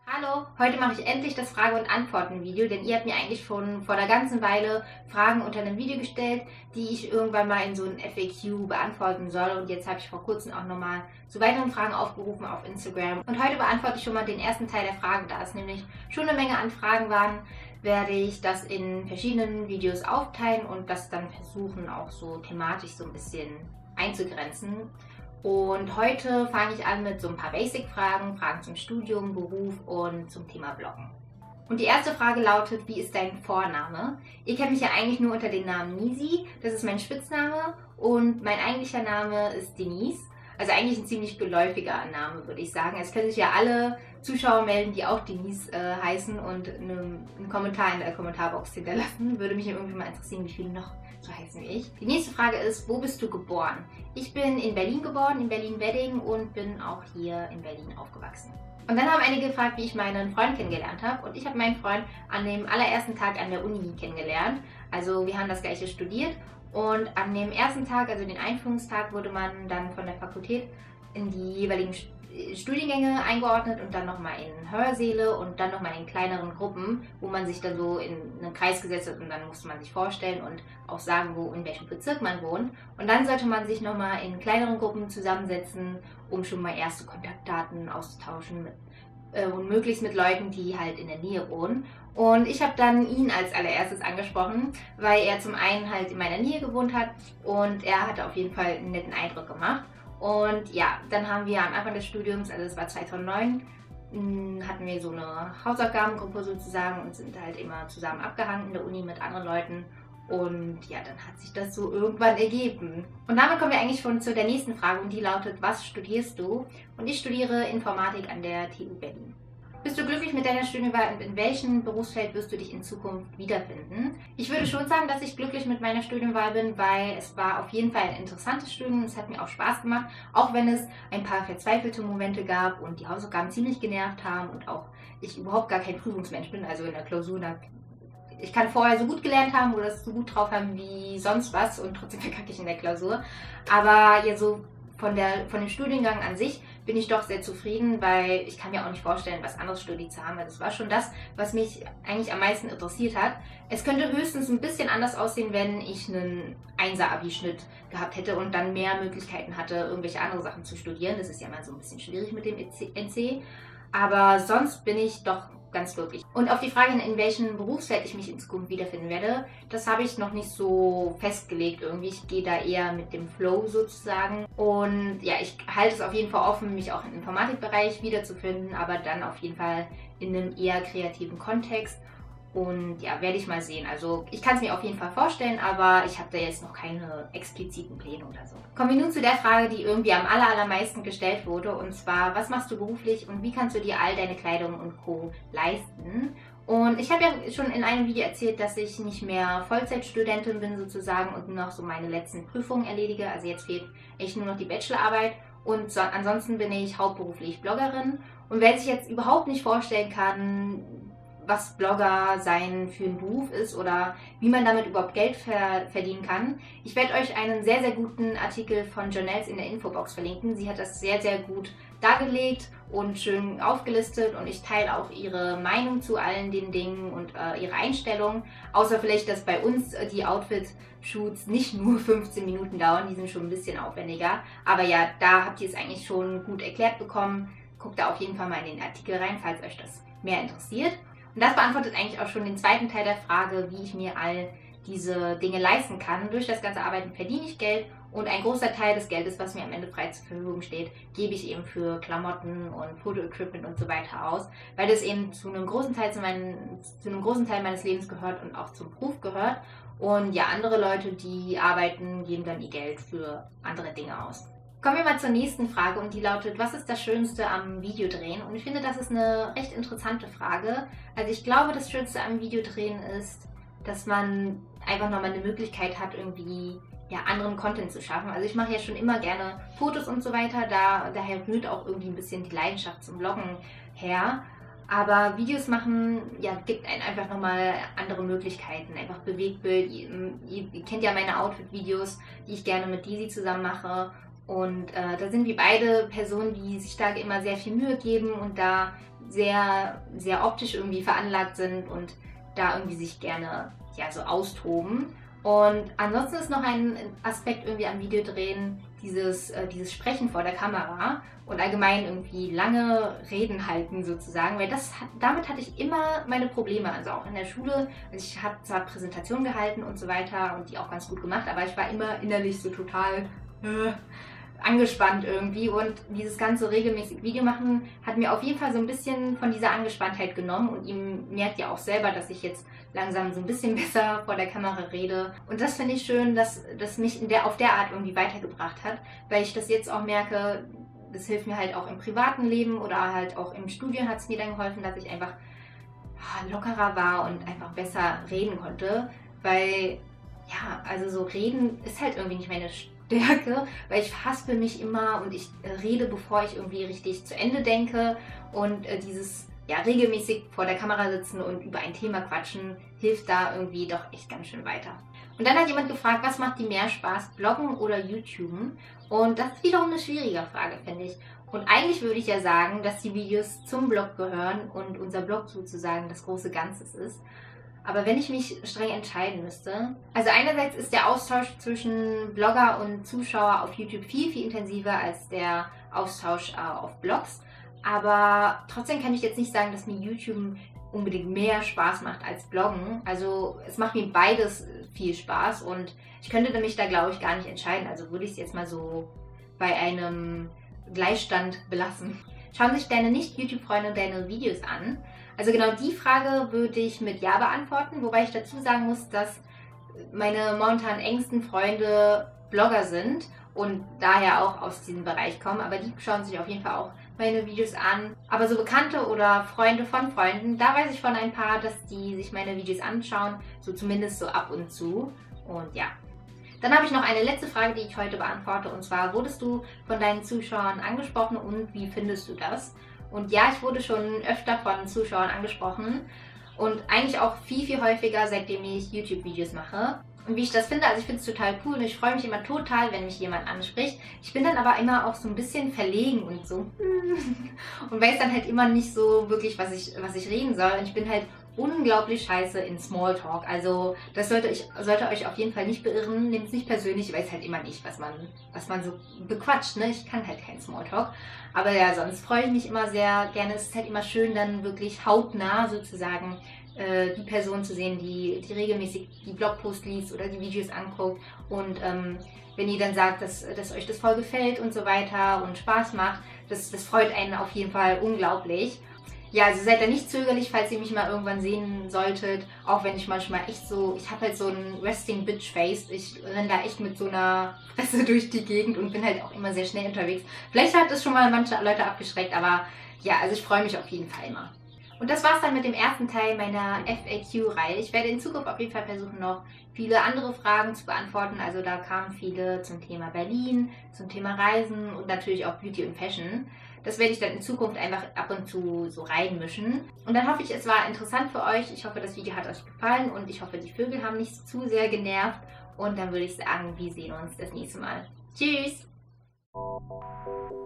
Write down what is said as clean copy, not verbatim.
Hallo, heute mache ich endlich das Frage- und Antworten-Video, denn ihr habt mir eigentlich schon vor einer ganzen Weile Fragen unter einem Video gestellt, die ich irgendwann mal in so ein FAQ beantworten soll. Und jetzt habe ich vor kurzem auch nochmal zu weiteren Fragen aufgerufen auf Instagram. Und heute beantworte ich schon mal den ersten Teil der Frage. Da es nämlich schon eine Menge an Fragen waren, werde ich das in verschiedenen Videos aufteilen und das dann versuchen, auch so thematisch so ein bisschen einzugrenzen. Und heute fange ich an mit so ein paar Basic-Fragen, Fragen zum Studium, Beruf und zum Thema Bloggen. Und die erste Frage lautet, wie ist dein Vorname? Ihr kennt mich ja eigentlich nur unter dem Namen Nisi, das ist mein Spitzname und mein eigentlicher Name ist Denise. Also eigentlich ein ziemlich geläufiger Name, würde ich sagen. Es können sich ja alle Zuschauer melden, die auch Denise heißen und einen Kommentar in der Kommentarbox hinterlassen. Würde mich irgendwie mal interessieren, wie viele noch so heißen wie ich. Die nächste Frage ist, wo bist du geboren? Ich bin in Berlin geboren, in Berlin-Wedding und bin auch hier in Berlin aufgewachsen. Und dann haben einige gefragt, wie ich meinen Freund kennengelernt habe. Und ich habe meinen Freund an dem allerersten Tag an der Uni kennengelernt. Also wir haben das gleiche studiert. Und an dem ersten Tag, also den Einführungstag, wurde man dann von der Fakultät in die jeweiligen Studiengänge eingeordnet und dann nochmal in Hörsäle und dann nochmal in kleineren Gruppen, wo man sich dann so in einen Kreis gesetzt hat und dann musste man sich vorstellen und auch sagen, in welchem Bezirk man wohnt. Und dann sollte man sich nochmal in kleineren Gruppen zusammensetzen, um schon mal erste Kontaktdaten auszutauschen und möglichst mit Leuten, die halt in der Nähe wohnen. Und ich habe dann ihn als allererstes angesprochen, weil er zum einen halt in meiner Nähe gewohnt hat und er hatte auf jeden Fall einen netten Eindruck gemacht. Und ja, dann haben wir am Anfang des Studiums, also das war 2009, hatten wir so eine Hausaufgabengruppe sozusagen und sind halt immer zusammen abgehangen in der Uni mit anderen Leuten. Und ja, dann hat sich das so irgendwann ergeben. Und damit kommen wir eigentlich schon zu der nächsten Frage und die lautet, was studierst du? Und ich studiere Informatik an der TU Berlin. Bist du glücklich mit deiner Studienwahl und in welchem Berufsfeld wirst du dich in Zukunft wiederfinden? Ich würde schon sagen, dass ich glücklich mit meiner Studienwahl bin, weil es war auf jeden Fall ein interessantes Studium. Es hat mir auch Spaß gemacht, auch wenn es ein paar verzweifelte Momente gab und die Hausaufgaben ziemlich genervt haben und auch ich überhaupt gar kein Prüfungsmensch bin. Also in der Klausur, ich kann vorher so gut gelernt haben oder es so gut drauf haben wie sonst was und trotzdem verkacke ich in der Klausur. Aber ja, so von dem Studiengang an sich bin ich doch sehr zufrieden, weil ich kann mir auch nicht vorstellen, was anderes studiert zu haben. Das war schon das, was mich eigentlich am meisten interessiert hat. Es könnte höchstens ein bisschen anders aussehen, wenn ich einen 1er-Abi-Schnitt gehabt hätte und dann mehr Möglichkeiten hatte, irgendwelche andere Sachen zu studieren. Das ist ja mal so ein bisschen schwierig mit dem NC. Aber sonst bin ich doch ganz glücklich. Und auf die Frage, in welchem Berufsfeld ich mich in Zukunft wiederfinden werde, das habe ich noch nicht so festgelegt irgendwie. Ich gehe da eher mit dem Flow sozusagen. Und ja, ich halte es auf jeden Fall offen, mich auch im Informatikbereich wiederzufinden, aber dann auf jeden Fall in einem eher kreativen Kontext. Und ja, werde ich mal sehen. Also ich kann es mir auf jeden Fall vorstellen, aber ich habe da jetzt noch keine expliziten Pläne oder so. Kommen wir nun zu der Frage, die irgendwie am allermeisten gestellt wurde. Und zwar, was machst du beruflich und wie kannst du dir all deine Kleidung und Co. leisten? Und ich habe ja schon in einem Video erzählt, dass ich nicht mehr Vollzeitstudentin bin sozusagen und nur noch so meine letzten Prüfungen erledige. Also jetzt fehlt echt nur noch die Bachelorarbeit. Und ansonsten bin ich hauptberuflich Bloggerin. Und wer sich jetzt überhaupt nicht vorstellen kann, was Blogger sein für ein Beruf ist oder wie man damit überhaupt Geld verdienen kann. Ich werde euch einen sehr, sehr guten Artikel von Jonels in der Infobox verlinken. Sie hat das sehr, sehr gut dargelegt und schön aufgelistet und ich teile auch ihre Meinung zu allen den Dingen und ihre Einstellung. Außer vielleicht, dass bei uns die Outfit-Shoots nicht nur 15 Minuten dauern, die sind schon ein bisschen aufwendiger. Aber ja, da habt ihr es eigentlich schon gut erklärt bekommen. Guckt da auf jeden Fall mal in den Artikel rein, falls euch das mehr interessiert. Und das beantwortet eigentlich auch schon den zweiten Teil der Frage, wie ich mir all diese Dinge leisten kann. Durch das ganze Arbeiten verdiene ich Geld und ein großer Teil des Geldes, was mir am Ende frei zur Verfügung steht, gebe ich eben für Klamotten und Fotoequipment und so weiter aus, weil das eben zu einem großen Teil meines Lebens gehört und auch zum Beruf gehört. Und ja, andere Leute, die arbeiten, geben dann ihr Geld für andere Dinge aus. Kommen wir mal zur nächsten Frage und die lautet, was ist das Schönste am Videodrehen? Und ich finde, das ist eine recht interessante Frage. Also ich glaube, das Schönste am Videodrehen ist, dass man einfach nochmal eine Möglichkeit hat, irgendwie ja, anderen Content zu schaffen. Also ich mache ja schon immer gerne Fotos und so weiter, daher rührt auch irgendwie ein bisschen die Leidenschaft zum Bloggen her. Aber Videos machen, ja, gibt einem einfach nochmal andere Möglichkeiten. Einfach Bewegtbild. Ihr kennt ja meine Outfit-Videos, die ich gerne mit Desi zusammen mache. Und da sind wir beide Personen, die sich da immer sehr viel Mühe geben und da sehr, sehr optisch irgendwie veranlagt sind und da irgendwie sich gerne ja, so austoben. Und ansonsten ist noch ein Aspekt irgendwie am Videodrehen dieses Sprechen vor der Kamera und allgemein irgendwie lange Reden halten sozusagen, weil damit hatte ich immer meine Probleme, also auch in der Schule. Also ich habe zwar Präsentationen gehalten und so weiter und die auch ganz gut gemacht, aber ich war immer innerlich so total angespannt irgendwie und dieses ganze regelmäßig Video machen hat mir auf jeden Fall so ein bisschen von dieser Angespanntheit genommen und ihm merkt ja auch selber, dass ich jetzt langsam so ein bisschen besser vor der Kamera rede und das finde ich schön, dass das mich auf der Art irgendwie weitergebracht hat, weil ich das jetzt auch merke, das hilft mir halt auch im privaten Leben oder halt auch im Studium hat es mir dann geholfen, dass ich einfach lockerer war und einfach besser reden konnte, weil ja, also so reden ist halt irgendwie nicht meine Stärke, weil ich verhaspel mich immer und ich rede, bevor ich irgendwie richtig zu Ende denke und dieses ja, regelmäßig vor der Kamera sitzen und über ein Thema quatschen, hilft da irgendwie doch echt ganz schön weiter. Und dann hat jemand gefragt, was macht dir mehr Spaß, Bloggen oder YouTuben? Und das ist wiederum eine schwierige Frage, finde ich. Und eigentlich würde ich ja sagen, dass die Videos zum Blog gehören und unser Blog sozusagen das große Ganze ist. Aber wenn ich mich streng entscheiden müsste, also einerseits ist der Austausch zwischen Blogger und Zuschauer auf YouTube viel, viel intensiver als der Austausch auf Blogs. Aber trotzdem kann ich jetzt nicht sagen, dass mir YouTube unbedingt mehr Spaß macht als Bloggen. Also es macht mir beides viel Spaß und ich könnte mich da, glaube ich, gar nicht entscheiden. Also würde ich es jetzt mal so bei einem Gleichstand belassen. Schauen sich deine Nicht-YouTube-Freunde deine Videos an? Also genau die Frage würde ich mit Ja beantworten, wobei ich dazu sagen muss, dass meine momentan engsten Freunde Blogger sind und daher auch aus diesem Bereich kommen, aber die schauen sich auf jeden Fall auch meine Videos an. Aber so Bekannte oder Freunde von Freunden, da weiß ich von ein paar, dass die sich meine Videos anschauen, so zumindest so ab und zu. Und ja. Dann habe ich noch eine letzte Frage, die ich heute beantworte, und zwar, wurdest du von deinen Zuschauern angesprochen und wie findest du das? Und ja, ich wurde schon öfter von Zuschauern angesprochen und eigentlich auch viel, viel häufiger, seitdem ich YouTube-Videos mache. Und wie ich das finde, also ich finde es total cool und ich freue mich immer total, wenn mich jemand anspricht. Ich bin dann aber immer auch so ein bisschen verlegen und so und weiß dann halt immer nicht so wirklich, was ich reden soll. Und ich bin halt unglaublich scheiße in Smalltalk. Also das sollte euch auf jeden Fall nicht beirren. Nehmt es nicht persönlich, ich weiß halt immer nicht, was man so bequatscht. Ne? Ich kann halt kein Smalltalk. Aber ja, sonst freue ich mich immer sehr gerne. Es ist halt immer schön, dann wirklich hautnah sozusagen die Person zu sehen, die regelmäßig die Blogposts liest oder die Videos anguckt. Und wenn ihr dann sagt, dass euch das voll gefällt und so weiter und Spaß macht, das freut einen auf jeden Fall unglaublich. Ja, also seid da nicht zögerlich, falls ihr mich mal irgendwann sehen solltet, auch wenn ich manchmal echt so, ich habe halt so ein Resting Bitch Face, ich renne da echt mit so einer Fresse durch die Gegend und bin halt auch immer sehr schnell unterwegs. Vielleicht hat das schon mal manche Leute abgeschreckt, aber ja, also ich freue mich auf jeden Fall immer. Und das war's dann mit dem ersten Teil meiner FAQ-Reihe. Ich werde in Zukunft auf jeden Fall versuchen, noch viele andere Fragen zu beantworten. Also da kamen viele zum Thema Berlin, zum Thema Reisen und natürlich auch Beauty und Fashion. Das werde ich dann in Zukunft einfach ab und zu so reinmischen. Und dann hoffe ich, es war interessant für euch. Ich hoffe, das Video hat euch gefallen und ich hoffe, die Vögel haben nicht zu sehr genervt. Und dann würde ich sagen, wir sehen uns das nächste Mal. Tschüss!